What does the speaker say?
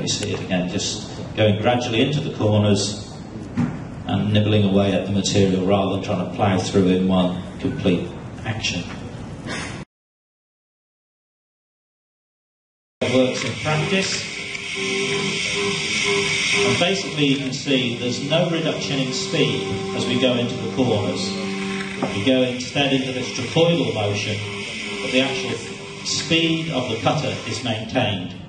we see it again, just going gradually into the corners and nibbling away at the material rather than trying to plough through in one complete action. It works in practice, and basically you can see there's no reduction in speed as we go into the corners. We go instead into this trapezoidal motion, but the actual speed of the cutter is maintained.